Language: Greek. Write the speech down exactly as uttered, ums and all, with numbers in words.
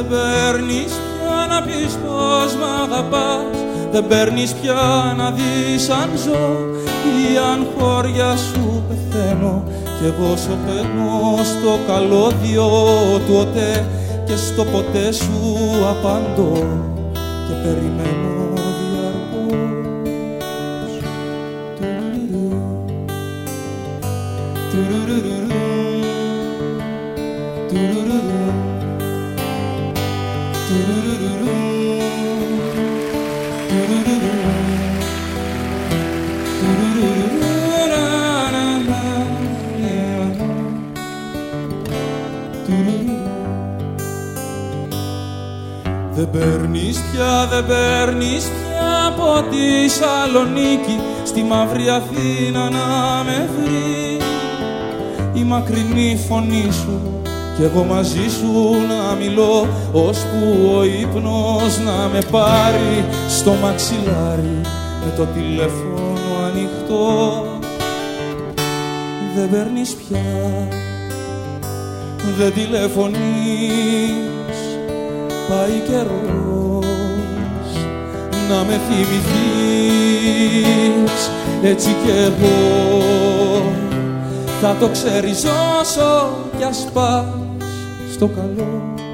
παίρνεις πια να πεις πως μ' αγαπάς, δεν παίρνεις πια να δεις αν ζω ή αν χώρια σου πεθαίνω, κι εγώ σωπαίνω στο καλώδιο του ΟΤΕ και στο ποτέ σου απαντώ και περιμένω διαρκώς. Δεν παίρνεις πια, δεν παίρνεις πια από τη Σαλονίκη στη μαύρη Αθήνα να με βρει η μακρινή φωνή σου κι εγώ μαζί σου να μιλώ, ώσπου ο ύπνος να με πάρει στο μαξιλάρι με το τηλέφωνο ανοιχτό. Δεν παίρνεις πια, δεν τηλεφωνείς, πάει καιρός να με θυμηθείς, έτσι κι εγώ θα το ξέρεις όσο κι ας πας στο καλό.